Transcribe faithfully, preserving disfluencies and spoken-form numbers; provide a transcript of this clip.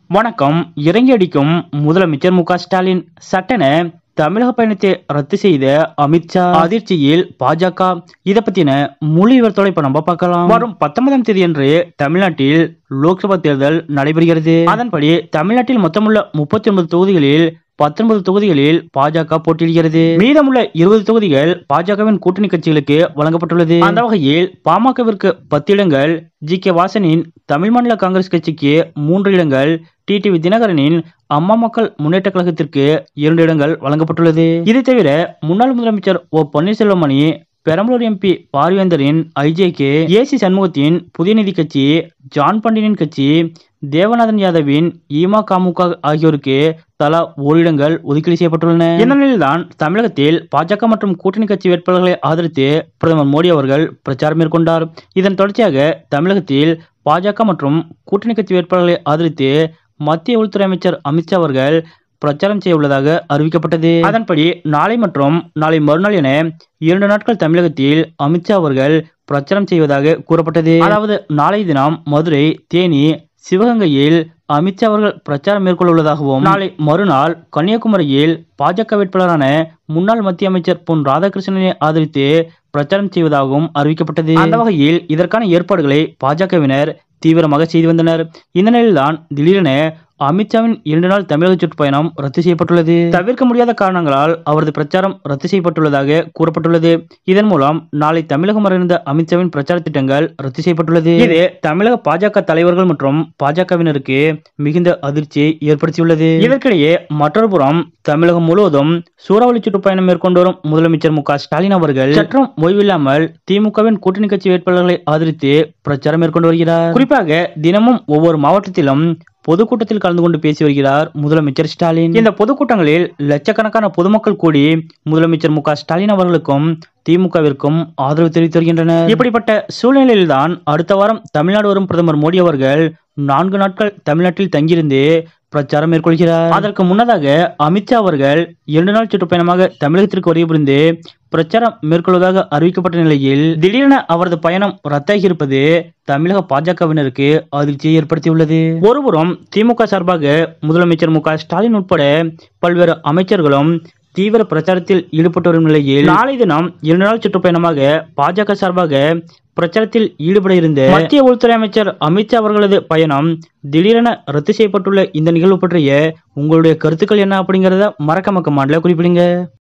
வணக்கம். இறங்கி அடிக்கும் முதலமைச்சர் மு க ஸ்டாலின். சட்டென தமிழக பயணத்தை ரத்து செய்த அமித்ஷா அதிர்ச்சியில் பாஜக. இதை பத்தின முழு விவரத்தோட இப்ப நம்ம பார்க்கலாம். வரும் பத்தொன்பதாம் தேதி அன்று தமிழ்நாட்டில் லோக்சபா தேர்தல் நடைபெறுகிறது. அதன்படி தமிழ்நாட்டில் மொத்தமுள்ள முப்பத்தி ஒன்பது தொகுதிகளில் பத்தொன்பது தொகுதிகளில் பாஜக போட்டியிடுகிறது. மீதமுள்ள இருபது தொகுதிகள் பாஜகவின் கூட்டணி கட்சிகளுக்கு வழங்கப்பட்டுள்ளது. அந்த வகையில் பாமகவிற்கு பத்து இடங்கள், ஜி கே வாசனின் தமிழ் மாநில காங்கிரஸ் கட்சிக்கு மூன்று இடங்கள், டி டி வி தினகரனின் அம்மா மக்கள் முன்னேற்ற கழகத்திற்கு இரண்டு இடங்கள் வழங்கப்பட்டுள்ளது. இதை தவிர முன்னாள் முதலமைச்சர் ஓ பன்னீர்செல்வம் அணி, பெரம்பலூர் எம் பி பார்வேந்தரின் I J K, A C சண்முகத்தின் புதிய நீதி கட்சி, ஜான் பாண்டியனின் கட்சி, தேவநாதன் யாதவின் இமா கமுக ஆகியோருக்கு தலா ஓரிடங்கள் ஒதுக்கீடு செய்யப்பட்டுள்ளன. இந்த நிலையில்தான் தமிழகத்தில் பாஜக மற்றும் கூட்டணி கட்சி வேட்பாளர்களை ஆதரித்து பிரதமர் மோடி அவர்கள் பிரச்சாரம் மேற்கொண்டார். இதன் தொடர்ச்சியாக தமிழகத்தில் பாஜக மற்றும் கூட்டணி கட்சி வேட்பாளர்களை ஆதரித்து மத்திய உள்துறை அமைச்சர் அமித்ஷா அவர்கள் பிரச்சாரம் செய்ய உள்ளதாக அறிவிக்கப்பட்டது. அதன்படி நாளை மற்றும் நாளை மறுநாள் என இரண்டு நாட்கள் தமிழகத்தில் அமித்ஷா அவர்கள் பிரச்சாரம் செய்வதாக கூறப்பட்டது. அதாவது நாளை தினம் மதுரை, தேனி, சிவகங்கையில் அமித்ஷா அவர்கள் பிரச்சாரம் மேற்கொள்ள உள்ளதாகவும், நாளை மறுநாள் கன்னியாகுமரியில் பாஜக வேட்பாளரான முன்னாள் மத்திய அமைச்சர் பொன் ராதாகிருஷ்ணனை ஆதரித்து பிரச்சாரம் செய்வதாகவும் அறிவிக்கப்பட்டது. அந்த வகையில் இதற்கான ஏற்பாடுகளை பாஜகவினர் தீவிரமாக செய்து வந்தனர். இந்த நிலையில்தான் திடீரென அமித்ஷாவின் இரண்டு நாள் தமிழக சுற்றுப்பயணம் ரத்து செய்யப்பட்டுள்ளது. தவிர்க்க முடியாத காரணங்களால் அவரது பிரச்சாரம் ரத்து செய்யப்பட்டுள்ளதாக கூறப்பட்டுள்ளது. இதன் மூலம் நாளை தமிழகம் வர அமித்ஷாவின் பிரச்சார திட்டங்கள் ரத்து செய்யப்பட்டுள்ளது. இது தமிழக பாஜக தலைவர்கள் மற்றும் பாஜகவினருக்கு மிகுந்த அதிர்ச்சியை ஏற்படுத்தியுள்ளது. இதற்கிடையே மற்றொரு புறம் தமிழகம் முழுவதும் சூறாவளி சுற்றுப்பயணம் மேற்கொண்டு வரும் முதலமைச்சர் மு க ஸ்டாலின் அவர்கள் சற்றும் ஓய்வில்லாமல் திமுகவின் கூட்டணி கட்சி வேட்பாளர்களை ஆதரித்து பிரச்சாரம் மேற்கொண்டு வருகிறார். குறிப்பாக தினமும் ஒவ்வொரு மாவட்டத்திலும் பொதுக்கூட்டத்தில் கலந்து கொண்டு பேசி வருகிறார் முதலமைச்சர் ஸ்டாலின். இந்த பொதுக்கூட்டங்களில் லட்சக்கணக்கான பொதுமக்கள் கூடி முதலமைச்சர் மு க ஸ்டாலின் அவர்களுக்கும் திமுகவிற்கும் ஆதரவு தெரிவித்து வருகின்றனர். இப்படிப்பட்ட சூழ்நிலையில்தான் அடுத்த வாரம் தமிழ்நாடு வரும் பிரதமர் மோடி அவர்கள் நான்கு நாட்கள் தமிழ்நாட்டில் தங்கியிருந்து பிரச்சாரம் மேற்கொள்கிறார். அதற்கு முன்னதாக அமித்ஷா அவர்கள் இரண்டு நாள் சுற்றுப்பயணமாக தமிழகத்திற்கு வருகை புரிந்து பிரச்சாரம் மேற்கொள்வதாக அறிவிக்கப்பட்ட நிலையில் திடீரென அவரது பயணம் ரத்தாகி தமிழக பாஜகவினருக்கு அதிர்ச்சியை ஏற்படுத்தியுள்ளது. ஒருபுறம் திமுக சார்பாக முதலமைச்சர் மு க ஸ்டாலின் உட்பட பல்வேறு அமைச்சர்களும் தீவிர பிரச்சாரத்தில் ஈடுபட்டு வரும் நிலையில் நாளை தினம் இரண்டு நாள் சுற்றுப்பயணமாக பாஜக சார்பாக பிரச்சாரத்தில் ஈடுபட இருந்த மத்திய உள்துறை அமைச்சர் அமித்ஷா அவர்களது பயணம் திடீரென ரத்து செய்யப்பட்டுள்ள இந்த நிகழ்வு பற்றிய உங்களுடைய கருத்துக்கள் என்ன அப்படிங்கறத மறக்காம கமெண்ட்ல குறிப்பிடுங்க.